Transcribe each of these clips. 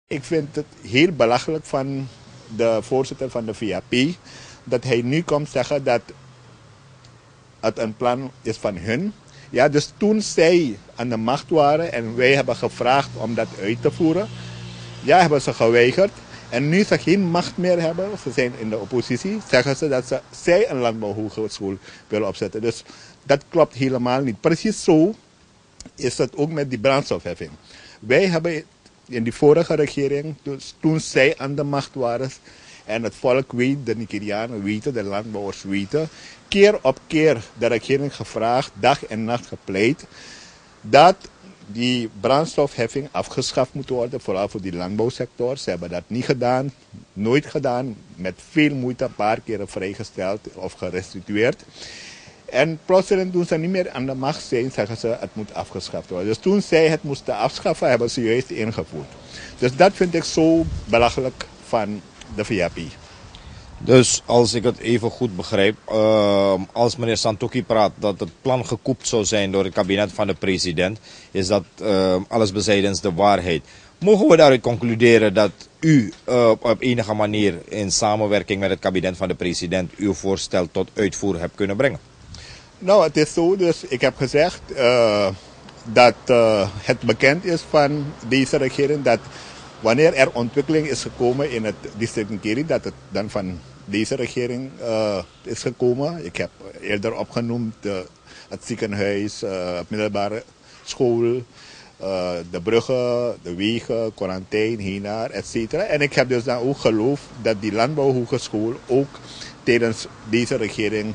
Ik vind het heel belachelijk van de voorzitter van de VAP dat hij nu komt zeggen dat het een plan is van hun. Ja, dus toen zij aan de macht waren en wij hebben gevraagd om dat uit te voeren, ja, hebben ze geweigerd. En nu ze geen macht meer hebben, ze zijn in de oppositie, zeggen ze dat zij een landbouwhogeschool willen opzetten. Dus dat klopt helemaal niet. Precies zo is het ook met die brandstofheffing. Wij hebben in die vorige regering, dus toen zij aan de macht waren, en het volk weet, de Nigerianen weten, de landbouwers weten, keer op keer de regering gevraagd, dag en nacht gepleit, dat die brandstofheffing afgeschaft moet worden, vooral voor die landbouwsector. Ze hebben dat niet gedaan, nooit gedaan, met veel moeite een paar keren vrijgesteld of gerestitueerd. En plotseling toen ze niet meer aan de macht zijn, zeggen ze het moet afgeschaft worden. Dus toen zij het moesten afschaffen, hebben ze juist ingevoerd. Dus dat vind ik zo belachelijk van de VAP. Dus als ik het even goed begrijp, als meneer Santokhi praat dat het plan gekoopt zou zijn door het kabinet van de president, is dat alles bezijdens de waarheid. Mogen we daaruit concluderen dat u op enige manier in samenwerking met het kabinet van de president uw voorstel tot uitvoer hebt kunnen brengen? Nou, het is zo, dus ik heb gezegd dat het bekend is van deze regering dat wanneer er ontwikkeling is gekomen in het district Nkeri, dat het dan van deze regering is gekomen. Ik heb eerder opgenoemd het ziekenhuis, middelbare school, de bruggen, de wegen, quarantaine, hiernaar, etc. En ik heb dus dan ook geloof dat die landbouwhogeschool ook tijdens deze regering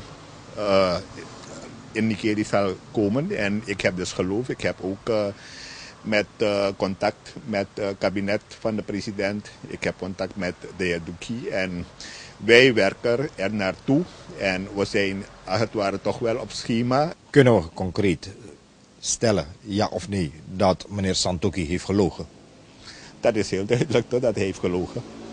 in Nikeri zal komen. En ik heb dus geloof, ik heb ook met contact met het kabinet van de president. Ik heb contact met de heer Duki en wij werken er naartoe. En we zijn als het ware toch wel op schema. Kunnen we concreet stellen, ja of nee, dat meneer Santokhi heeft gelogen? Dat is heel duidelijk dat hij heeft gelogen.